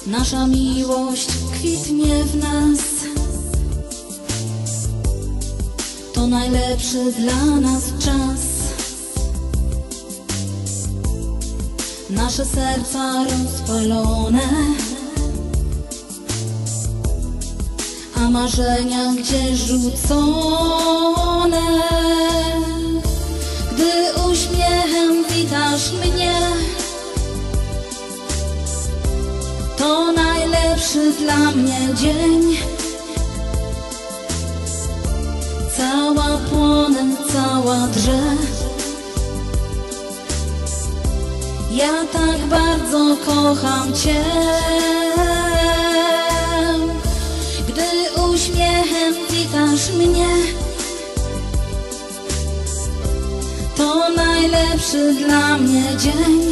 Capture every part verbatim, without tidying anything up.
Nasza miłość kwitnie w nas. To najlepszy dla nas czas. Nasze serca rozpalone, a marzenia gdzieś rzucone. Gdy uśmiechem witasz mnie, to najlepszy dla mnie dzień. Cała płonę, cała drże. Ja tak bardzo kocham Cię. Gdy uśmiechem witasz mnie, to najlepszy dla mnie dzień.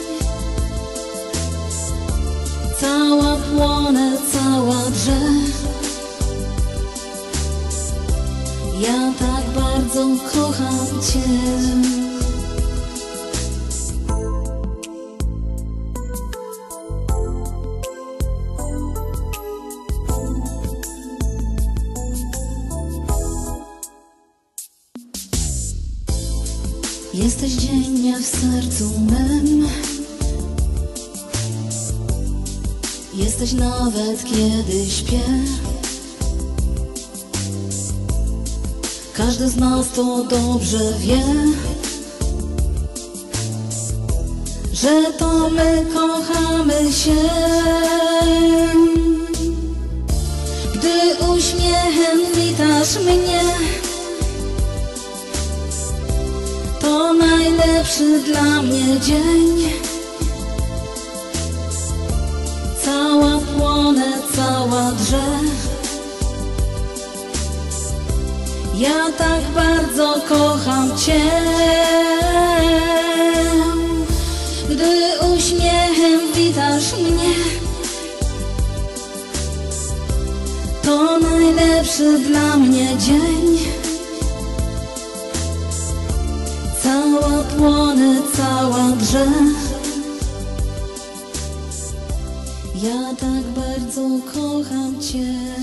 Cała płonę, cała drże. Ja tak bardzo kocham Cię. Jesteś dziennie w sercu mym. Jesteś nawet kiedy śpię. Każdy z nas to dobrze wie, że to my kochamy się. Gdy uśmiechem witasz mnie, to najlepszy dla mnie dzień. Cała płonę, cała drże. Ja tak bardzo kocham Cię. Gdy uśmiechem witasz mnie, to najlepszy dla mnie dzień. Cała płonę, cała drże. Ja tak bardzo kocham Cię.